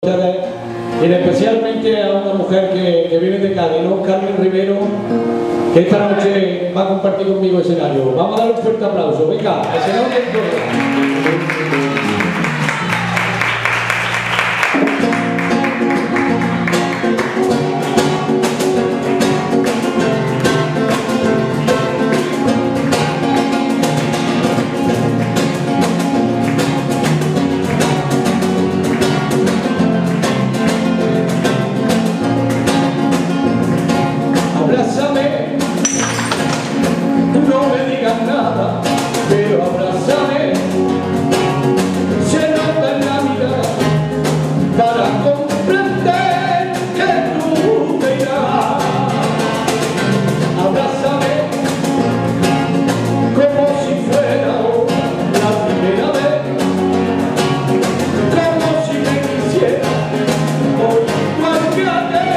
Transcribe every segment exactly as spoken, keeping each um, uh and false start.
Y especialmente a una mujer que, que viene de Cádiz, ¿no? Carmen Rivero, que esta noche va a compartir conmigo escenario. Vamos a dar un fuerte aplauso. Venga, escenario de abrázame, no me digas nada, pero abrázame, se nota en la mirada para comprender que tú te irás. Abrázame como si fuera la primera vez, como si me quisiera hoy guardiarte.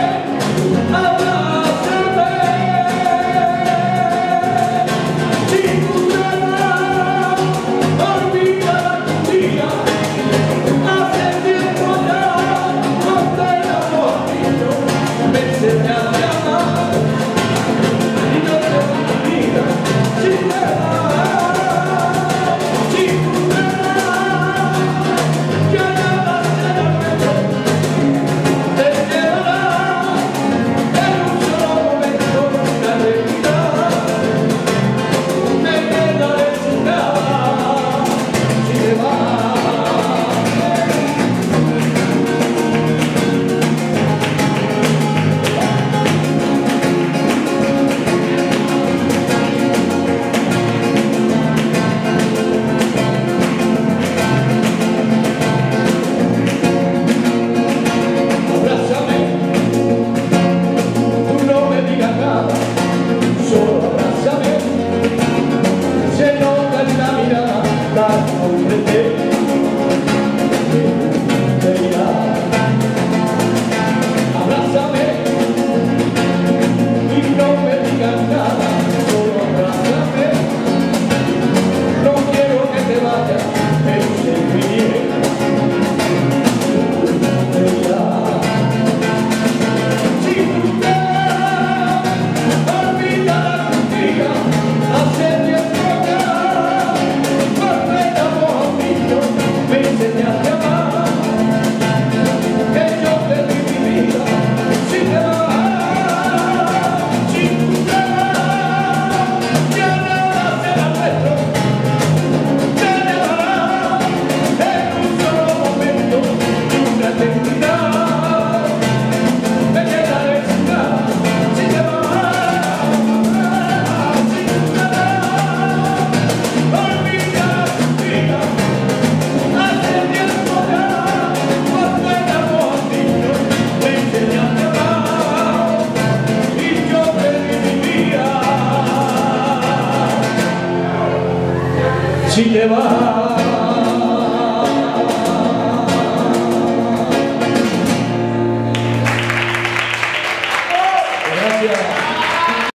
Si te vas